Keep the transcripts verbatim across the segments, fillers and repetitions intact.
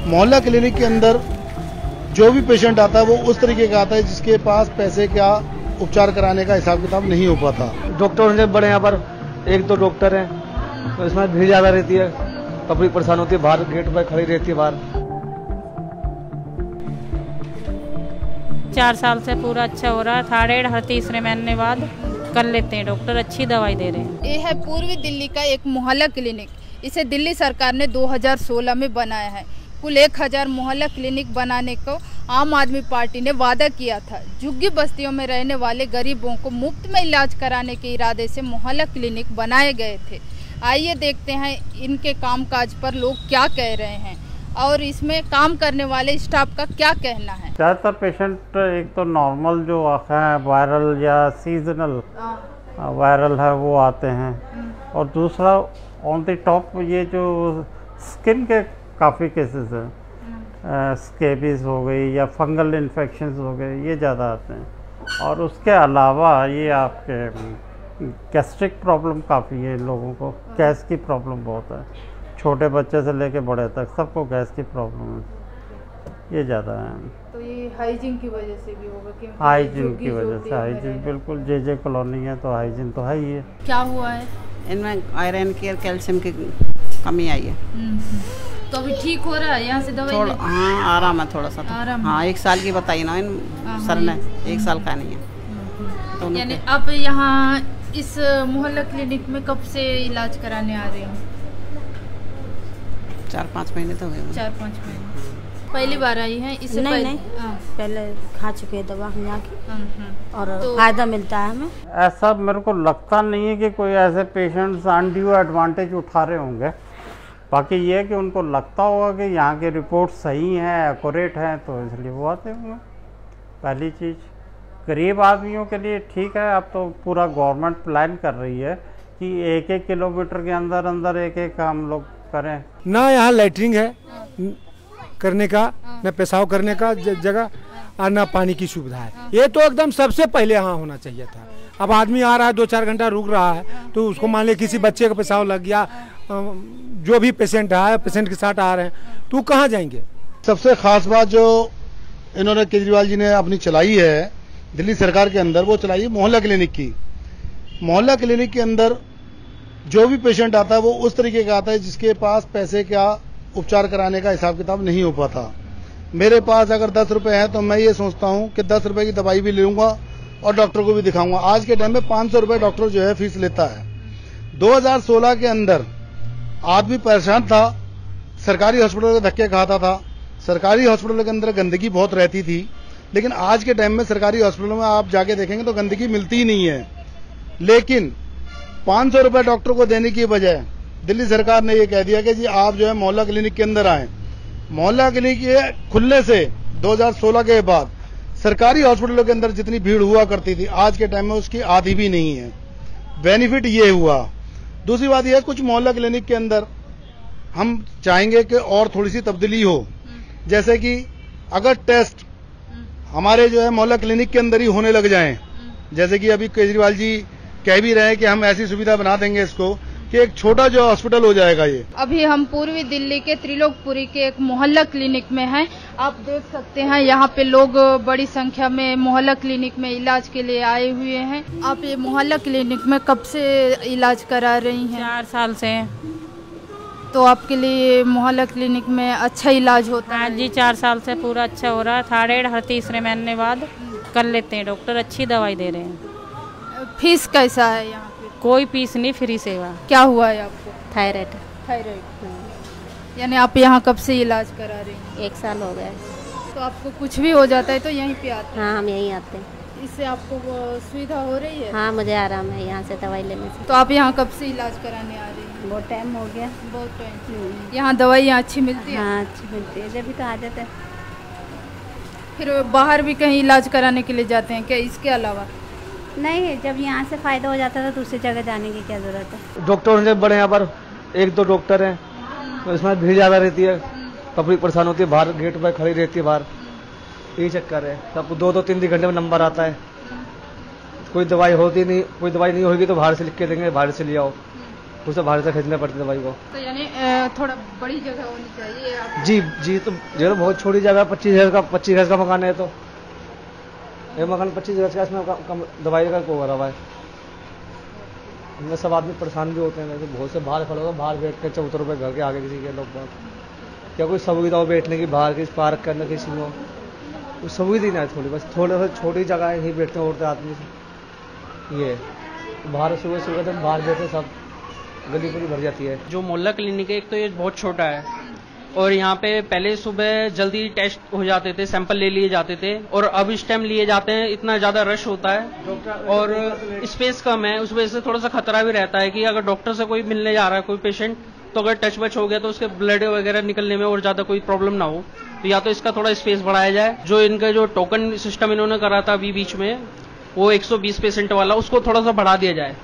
मोहल्ला क्लिनिक के अंदर जो भी पेशेंट आता है वो उस तरीके का आता है जिसके पास पैसे का उपचार कराने का हिसाब किताब नहीं हो पाता। डॉक्टर जब बड़े यहाँ पर एक दो डॉक्टर हैं तो इसमें भीड़ ज्यादा रहती है, पब्लिक परेशान होती है, बाहर गेट पर खड़ी रहती है बाहर। चार साल से पूरा अच्छा हो रहा है। थायराइड हर तीसरे महीने बाद कर लेते हैं, डॉक्टर अच्छी दवाई दे रहे हैं। ये है पूर्वी दिल्ली का एक मोहल्ला क्लिनिक। इसे दिल्ली सरकार ने दो हज़ार सोलह में बनाया है। कुल एक हजार मोहल्ला क्लिनिक बनाने को आम आदमी पार्टी ने वादा किया था। झुग्गी बस्तियों में रहने वाले गरीबों को मुफ्त में इलाज कराने के इरादे से मोहल्ला क्लिनिक बनाए गए थे। आइए देखते हैं इनके कामकाज पर लोग क्या कह रहे हैं और इसमें काम करने वाले स्टाफ का क्या कहना है। ज़्यादातर पेशेंट एक तो नॉर्मल जो है वायरल या सीजनल वायरल है वो आते हैं, और दूसरा ऑन द टॉप ये जो स्किन के काफ़ी केसेस हैं, स्केबीज हो गई या फंगल इन्फेक्शंस हो गए, ये ज़्यादा आते हैं। और उसके अलावा ये आपके गैस्ट्रिक प्रॉब्लम काफ़ी है लोगों को, गैस की प्रॉब्लम बहुत है, छोटे बच्चे से लेके बड़े तक सबको गैस की प्रॉब्लम है, ये ज़्यादा है। तो ये हाइजीन की वजह से भी होगा? क्योंकि हाइजीन की वजह से, हाइजीन बिल्कुल, जे जे कॉलोनी है तो हाइजीन तो है ही है। क्या हुआ है? इनमें आयरन की और कैल्शियम की कमी आई है। तो अभी ठीक हो रहा है यहाँ से दवाई? थोड़ा हाँ आराम है, थोड़ा सा तो। आराम हाँ एक साल की बताई ना इन सर ने, एक साल का नहीं है। तो यानी आप यहाँ इस मोहल्ला क्लिनिक में कब से इलाज कराने आ रहे हैं? चार पाँच महीने तो हुए। चार पाँच महीने पहली बार आई हैं? इससे नहीं पहले नहीं पहले खा चुके हैं दवा हम यहाँ की, और तो फायदा मिलता है हमें। ऐसा मेरे को लगता नहीं है कि कोई ऐसे पेशेंट्स अनड्यू एडवांटेज उठा रहे होंगे। बाकी ये है कि उनको लगता होगा कि यहाँ की रिपोर्ट सही हैं, एक्यूरेट हैं, तो इसलिए वो आते होंगे। पहली चीज़, गरीब आदमियों के लिए ठीक है, अब तो पूरा गवर्नमेंट प्लान कर रही है कि एक एक किलोमीटर के अंदर अंदर एक एक हम लोग करें। ना यहाँ लैट्रिन है करने का, न पेशाब करने का जगह, और न पानी की सुविधा है। ये तो एकदम सबसे पहले यहाँ होना चाहिए था। अब आदमी आ रहा है, दो चार घंटा रुक रहा है, तो उसको मान लिया किसी बच्चे का पेशाब लग गया, जो भी पेशेंट है, पेशेंट के साथ आ रहे हैं, तो कहाँ जाएंगे? सबसे खास बात जो इन्होंने केजरीवाल जी ने अपनी चलाई है दिल्ली सरकार के अंदर, वो चलाई है मोहल्ला क्लिनिक की। मोहल्ला क्लिनिक के अंदर जो भी पेशेंट आता है वो उस तरीके का आता है जिसके पास पैसे का उपचार कराने का हिसाब किताब नहीं हो पाता। मेरे पास अगर दस रुपए है तो मैं ये सोचता हूं कि दस रुपए की दवाई भी लूंगा और डॉक्टर को भी दिखाऊंगा। आज के टाइम में पांच सौ रुपए डॉक्टर जो है फीस लेता है। दो हज़ार सोलह के अंदर आदमी परेशान था, सरकारी हॉस्पिटल के धक्के खाता था, सरकारी हॉस्पिटल के अंदर गंदगी बहुत रहती थी, लेकिन आज के टाइम में सरकारी हॉस्पिटलों में आप जाके देखेंगे तो गंदगी मिलती ही नहीं है। लेकिन पांच सौ रुपए डॉक्टर को देने की बजाय दिल्ली सरकार ने ये कह दिया कि जी आप जो है मोहल्ला क्लिनिक के अंदर आए। मोहल्ला क्लिनिक ये खुलने से दो हज़ार सोलह के बाद सरकारी हॉस्पिटलों के अंदर जितनी भीड़ हुआ करती थी, आज के टाइम में उसकी आधी भी नहीं है। बेनिफिट ये हुआ। दूसरी बात यह है, कुछ मोहल्ला क्लिनिक के अंदर हम चाहेंगे कि और थोड़ी सी तब्दीली हो, जैसे कि अगर टेस्ट हमारे जो है मोहल्ला क्लिनिक के अंदर ही होने लग जाएं, जैसे कि अभी केजरीवाल जी कह भी रहे हैं कि हम ऐसी सुविधा बना देंगे इसको कि एक छोटा जो हॉस्पिटल हो जाएगा ये। अभी हम पूर्वी दिल्ली के त्रिलोकपुरी के एक मोहल्ला क्लिनिक में हैं। आप देख सकते हैं यहाँ पे लोग बड़ी संख्या में मोहल्ला क्लिनिक में इलाज के लिए आए हुए हैं। आप ये मोहल्ला क्लिनिक में कब से इलाज करा रही हैं? चार साल से। तो आपके लिए मोहल्ला क्लिनिक में अच्छा इलाज होता है? जी चार साल से पूरा अच्छा हो रहा है। थायराइड हर तीसरे महीने बाद कर लेते हैं, डॉक्टर अच्छी दवाई दे रहे हैं। फीस कैसा है यहाँ पे? कोई फीस नहीं, फ्री सेवा। क्या हुआ है आपको? थायराइड। थायराइड। यानी आप यहाँ कब से इलाज करा रही हैं? एक साल हो गया। तो आपको कुछ भी हो जाता है तो यहीं पे आते हैं? हाँ हम यहीं आते हैं। इससे आपको सुविधा हो रही है? हाँ मुझे आराम है यहाँ से दवाई लेने से। तो आप यहाँ कब से इलाज कराने आ रही हैं? बहुत टाइम हो गया। बहुत टाइम। यहाँ दवाई यहाँ अच्छी मिलती है? हाँ अच्छी मिलती है, जब भी तो आ जाते हैं। फिर बाहर भी कहीं इलाज कराने के लिए जाते हैं क्या इसके अलावा? नहीं, जब यहाँ से फायदा हो जाता है तो दूसरी जगह जाने की क्या जरूरत है। डॉक्टर जब बड़े यहाँ पर एक दो डॉक्टर हैं तो इसमें भीड़ ज्यादा रहती है, पब्लिक परेशान होती है, बाहर गेट पर खड़ी रहती है बाहर, यही चक्कर है। सब दो दो तीन तीन घंटे में नंबर आता है, कोई दवाई होती नहीं, कोई दवाई नहीं होगी तो बाहर से लिख के देंगे, बाहर से ले आओ, उसे बाहर से खरीदना पड़ती दवाई को। तो यानी अ, थोड़ा बड़ी जगह होनी चाहिए आप। जी जी तो ये तो बहुत छोटी जगह, पच्चीस गज का पच्चीस गज का मकान है, तो ये मकान पच्चीस गज का, इसमें कम, कम दवाई का को रहा है। इनमें सब आदमी परेशान भी होते हैं, वैसे बहुत से बाहर खड़े हो, बाहर बैठ के चौहत्तर रुपये घर के आगे किसी के लोग बात, क्या कोई सुविधा हो बैठने की, बाहर किसी पार्क करने किसी में वो सुविधा ही नहीं है थोड़ी, बस थोड़े से छोटी जगह ही बैठते हैं उठते आदमी से। ये बाहर सुबह सुबह तक बाहर बैठे सब गली पूरी भर जाती है। जो मोहल्ला क्लिनिक है एक तो ये बहुत छोटा है और यहाँ पे पहले सुबह जल्दी टेस्ट हो जाते थे, सैंपल ले लिए जाते थे और अब इस टाइम लिए जाते हैं, इतना ज्यादा रश होता है और स्पेस कम है, उस वजह से थोड़ा सा खतरा भी रहता है कि अगर डॉक्टर से कोई मिलने जा रहा है कोई पेशेंट, तो अगर टच वच हो गया तो उसके ब्लड वगैरह निकलने में और ज्यादा कोई प्रॉब्लम ना हो, तो या तो इसका थोड़ा स्पेस बढ़ाया जाए। जो इनका जो टोकन सिस्टम इन्होंने करा था अभी बीच में, वो एक सौ बीस पेशेंट वाला, उसको थोड़ा सा बढ़ा दिया जाए,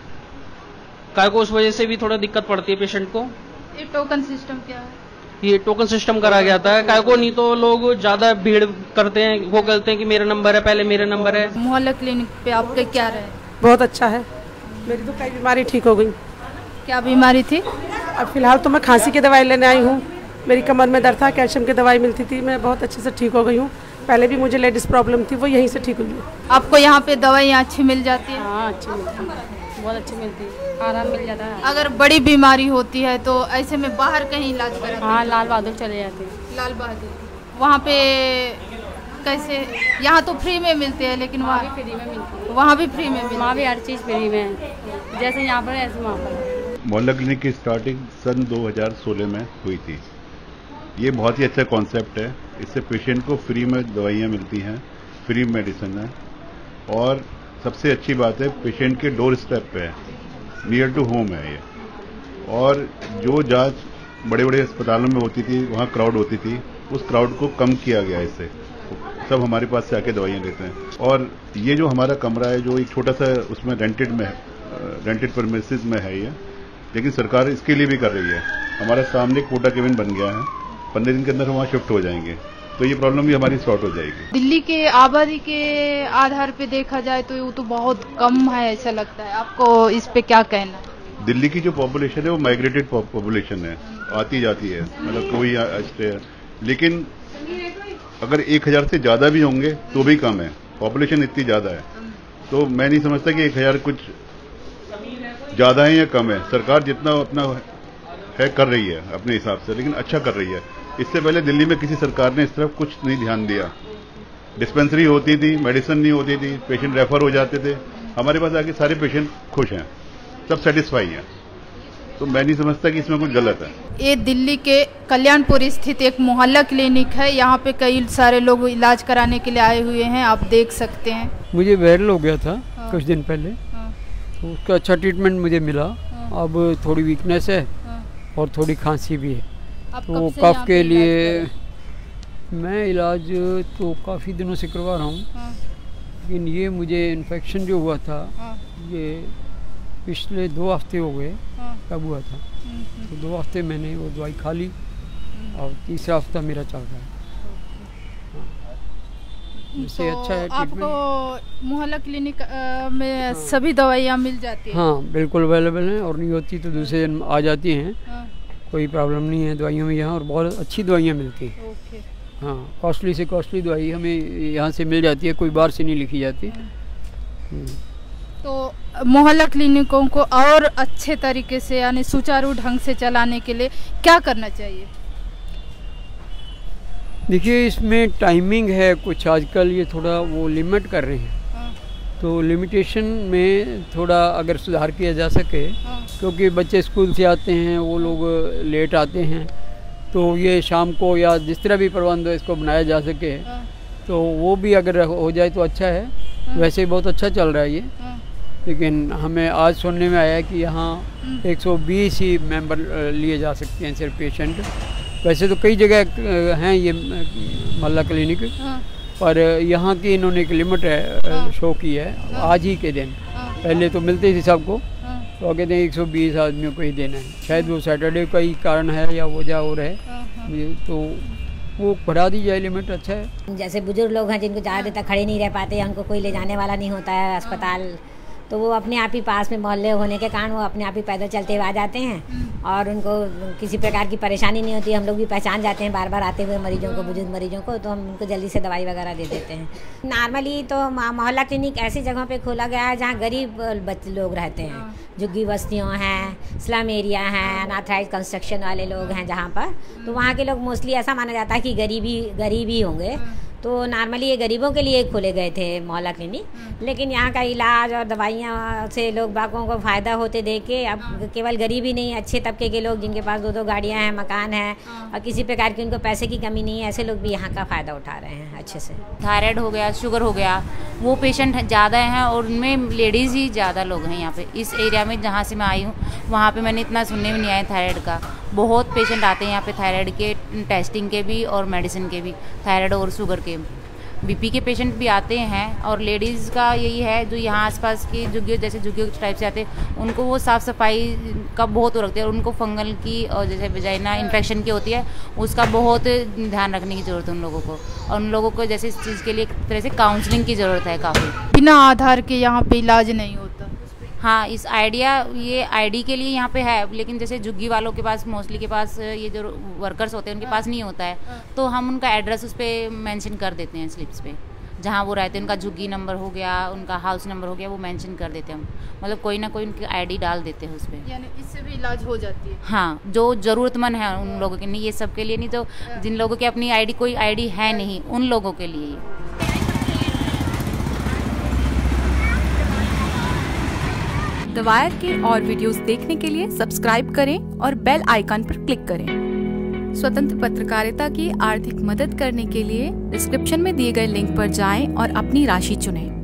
काय को उस वजह से भी थोड़ा दिक्कत पड़ती है पेशेंट को। ये टोकन सिस्टम क्या है? ये टोकन सिस्टम करा गया था, काय को नहीं तो लोग ज्यादा भीड़ करते हैं, वो कहते हैं कि मेरा नंबर है, पहले मेरा नंबर है। मोहल्ला क्लिनिक पे आपके क्या रहे? बहुत अच्छा है, मेरी तो कई बीमारी ठीक हो गई। क्या बीमारी थी? अब फिलहाल तो मैं खांसी की दवाई लेने आई हूँ, मेरी कमर में दर्द था, कैल्शियम की दवाई मिलती थी, मैं बहुत अच्छे से ठीक हो गई हूँ। पहले भी मुझे लेडीज प्रॉब्लम थी, वो यहीं से ठीक हुई है। आपको यहाँ पे दवाइयाँ अच्छी मिल जाती है? हाँ अच्छी मिलती है, बहुत अच्छी मिलती है, आराम मिल जाता है। अगर बड़ी बीमारी होती है तो ऐसे में बाहर कहीं इलाज कराते हैं? हाँ लाल बहादुर चले जाते हैं। लाल बहादुर वहाँ पे कैसे? यहाँ तो फ्री में मिलते हैं लेकिन वहाँ भी फ्री में मिलती है, वहाँ भी फ्री में मिलती है? वहाँ भी हर चीज़ फ्री में है, जैसे यहाँ पर ऐसे वहाँ पर। मोहल्ला क्लिनिक की स्टार्टिंग सन दो हज़ार सोलह में हुई थी। ये बहुत ही अच्छा कॉन्सेप्ट है, इससे पेशेंट को फ्री में दवाइयाँ मिलती हैं, फ्री मेडिसिन है और सबसे अच्छी बात है पेशेंट के डोर स्टेप पे है, नियर टू होम है ये। और जो जांच बड़े बड़े अस्पतालों में होती थी, वहाँ क्राउड होती थी, उस क्राउड को कम किया गया इससे, सब हमारे पास से आके दवाइयाँ लेते हैं। और ये जो हमारा कमरा है, जो एक छोटा सा उसमें रेंटेड में रेंटेड परमिसेस में है ये, लेकिन सरकार इसके लिए भी कर रही है। हमारा सामने कोटा केबिन बन गया है, पंद्रह दिन के अंदर वहाँ शिफ्ट हो जाएंगे, तो ये प्रॉब्लम भी हमारी सॉर्ट हो जाएगी। दिल्ली के आबादी के आधार पे देखा जाए तो वो तो बहुत कम है ऐसा लगता है, आपको इस पे क्या कहना है? दिल्ली की जो पॉपुलेशन है वो माइग्रेटेड पॉपुलेशन है, आती जाती है, मतलब कोई अच्छे है, लेकिन अगर एक हजार से ज्यादा भी होंगे तो भी कम है, पॉपुलेशन इतनी ज्यादा है, तो मैं नहीं समझता कि एक हजार कुछ ज्यादा है या कम है। सरकार जितना अपना है कर रही है अपने हिसाब से, लेकिन अच्छा कर रही है। इससे पहले दिल्ली में किसी सरकार ने इस तरफ कुछ नहीं ध्यान दिया, डिस्पेंसरी होती थी, मेडिसिन नहीं होती थी, पेशेंट रेफर हो जाते थे, हमारे पास आके सारे पेशेंट खुश हैं, सब सेटिस्फाई हैं, तो मैं नहीं समझता कि इसमें कुछ गलत है। ये दिल्ली के कल्याणपुर स्थित एक मोहल्ला क्लिनिक है, यहाँ पे कई सारे लोग इलाज कराने के लिए आए हुए हैं, आप देख सकते हैं। मुझे वायरल हो गया था हाँ। कुछ दिन पहले हाँ। तो उसका अच्छा ट्रीटमेंट मुझे मिला हाँ। अब थोड़ी वीकनेस है हाँ। और थोड़ी खांसी भी है, तो कफ के लिए मैं इलाज तो काफ़ी दिनों से करवा रहा हूँ हाँ। लेकिन ये मुझे इन्फेक्शन जो हुआ था हाँ। ये पिछले दो हफ्ते हो गए हाँ। कब हुआ था, तो दो हफ्ते मैंने वो दवाई खा ली और तीसरा हफ्ता मेरा चल रहा है। इससे तो अच्छा है आपको मोहल्ला क्लिनिक में हाँ। सभी दवाइयाँ मिल जाती हैं? हाँ बिल्कुल अवेलेबल हैं, और नहीं होती तो दूसरे दिन आ जाती हैं हाँ। कोई प्रॉब्लम नहीं है दवाइयों में यहाँ, और बहुत अच्छी दवाइयाँ मिलती हैं। हाँ कॉस्टली से कॉस्टली दवाई हमें यहाँ से मिल जाती है, कोई बाहर से नहीं लिखी जाती। तो मोहल्ला क्लिनिकों को और अच्छे तरीके से यानी सुचारू ढंग से चलाने के लिए क्या करना चाहिए? देखिए इसमें टाइमिंग है कुछ, आजकल ये थोड़ा वो लिमिट कर रहे हैं हाँ। तो लिमिटेशन में थोड़ा अगर सुधार किया जा सके हाँ। क्योंकि बच्चे स्कूल से आते हैं, वो लोग लेट आते हैं, तो ये शाम को या जिस तरह भी प्रबंध इसको बनाया जा सके हाँ। तो वो भी अगर हो जाए तो अच्छा है हाँ। वैसे ही बहुत अच्छा चल रहा है ये हाँ। लेकिन हमें आज सुनने में आया कि यहाँ एक सौ बीस ही मेंबर लिए जा सकते हैं सिर्फ पेशेंट। वैसे तो कई जगह हैं ये मोहल्ला क्लिनिक हाँ। पर यहाँ की इन्होंने एक लिमिट है हाँ। शो की है हाँ। आज ही के दिन हाँ। पहले तो मिलते थी सबको हाँ। तो कहते हैं एक सौ बीस आदमियों को ही देना है, शायद वो सैटरडे का ही कारण है या वजह हो रहा है, तो वो बढ़ा दी जाए लिमिट, अच्छा है। जैसे बुजुर्ग लोग हैं जिनको ज़्यादा देर तक खड़े नहीं रह पाते, उनको कोई ले जाने वाला नहीं होता है अस्पताल, तो वो अपने आप ही पास में मोहल्ले होने के कारण वो अपने आप ही पैदल चलते हुए आ जाते हैं और उनको किसी प्रकार की परेशानी नहीं होती। हम लोग भी पहचान जाते हैं बार बार आते हुए मरीजों को, बुजुर्ग मरीजों को, तो हम उनको जल्दी से दवाई वगैरह दे देते हैं। नॉर्मली तो मोहल्ला क्लिनिक ऐसी जगहों पे खोला गया है जहाँ गरीब बच्चे लोग रहते हैं, झुग्गी बस्तियों हैं, स्लम एरिया हैं, अनऑथराइज्ड कंस्ट्रक्शन वाले लोग हैं जहाँ पर, तो वहाँ के लोग मोस्टली ऐसा माना जाता है कि गरीबी गरीब ही होंगे। तो नॉर्मली ये गरीबों के लिए खोले गए थे मोहल्ला क्लिनिक, लेकिन यहाँ का इलाज और दवाइयाँ से लोग बागों को फ़ायदा होते देख के अब केवल गरीब ही नहीं, अच्छे तबके के लोग जिनके पास दो दो गाड़ियाँ हैं, मकान है और किसी प्रकार की उनको पैसे की कमी नहीं है, ऐसे लोग भी यहाँ का फ़ायदा उठा रहे हैं अच्छे से। थायराइड हो गया, शुगर हो गया, वो पेशेंट ज़्यादा हैं और उनमें लेडीज़ ही ज़्यादा लोग हैं यहाँ पे। इस एरिया में जहाँ से मैं आई हूँ वहाँ पे मैंने इतना सुनने में नहीं आया थायराइड का। बहुत पेशेंट आते हैं यहाँ पे थायराइड के टेस्टिंग के भी और मेडिसिन के भी, थायराइड और शुगर के, बीपी के पेशेंट भी आते हैं। और लेडीज़ का यही है जो यहाँ आसपास की झुग्गियों जैसे झुग्गियों टाइप से आते हैं, उनको वो साफ़ सफाई का बहुत वो रखते हैं और उनको फंगल की और जैसे वजाइना इन्फेक्शन की होती है उसका बहुत ध्यान रखने की ज़रूरत है उन लोगों को। और उन लोगों को जैसे इस चीज़ के लिए एक तरह से काउंसलिंग की ज़रूरत है काफ़ी। बिना आधार के यहाँ पे इलाज नहीं होता। हाँ, इस आइडिया ये आईडी के लिए यहाँ पे है, लेकिन जैसे झुग्गी वालों के पास मोस्टली के पास ये जो वर्कर्स होते हैं उनके पास नहीं होता है, तो हम उनका एड्रेस उस पर मेंशन कर देते हैं स्लिप्स पे, जहाँ वो रहते हैं उनका झुग्गी नंबर हो गया, उनका हाउस नंबर हो गया, वो मेंशन कर देते हैं हम, मतलब कोई ना कोई उनकी आईडी डाल देते हैं उस पर। यानी इससे भी इलाज हो जाती है। हाँ, जो ज़रूरतमंद है उन लोगों के, नहीं ये सब के लिए नहीं, तो जिन लोगों की अपनी आईडी कोई आईडी है नहीं उन लोगों के लिए। द वायर के और वीडियोस देखने के लिए सब्सक्राइब करें और बेल आइकन पर क्लिक करें। स्वतंत्र पत्रकारिता की आर्थिक मदद करने के लिए डिस्क्रिप्शन में दिए गए लिंक पर जाएं और अपनी राशि चुनें।